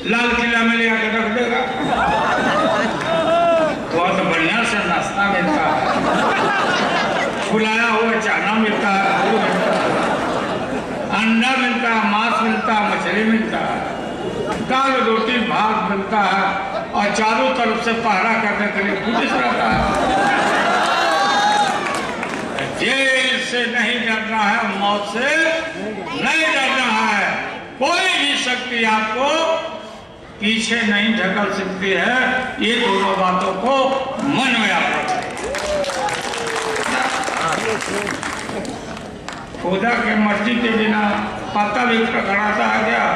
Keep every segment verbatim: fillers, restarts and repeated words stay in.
लाल किला में ले आकर रख देगा। तो तो बढ़िया से नाश्ता मिलता है, फुलाया हुआ चाना मिलता है, अंडा मिलता है, मांस मिलता है, मछली मिलता है, दाल रोटी भात मिलता है और चारों तरफ से पहरा करने के लिए पुलिस रहता है। जेल से नहीं डरना है, मौत से नहीं डरना है। कोई भी शक्ति आपको पीछे नहीं ढकल सकती है। ये दोनों बातों को मन में आप रखें। खुदा के मर्जी के बिना पत्ता भी खड़खड़ाता है क्या?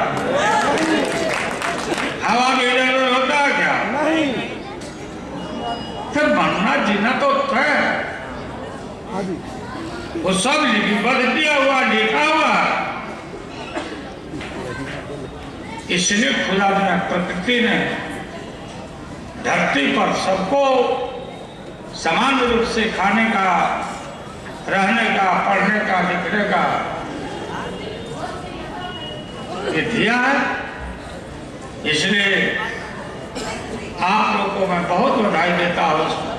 हवा भी इधर होता है क्या? नहीं। तो बनना जीना तो है, वो सब लिपिबद्ध किया हुआ लिखा हुआ। इसलिए खुदा ने प्रकृति ने धरती पर सबको समान रूप से खाने का, रहने का, पढ़ने का, लिखने का ये दिया है। इसलिए आप लोगों को मैं बहुत बधाई देता हूँ।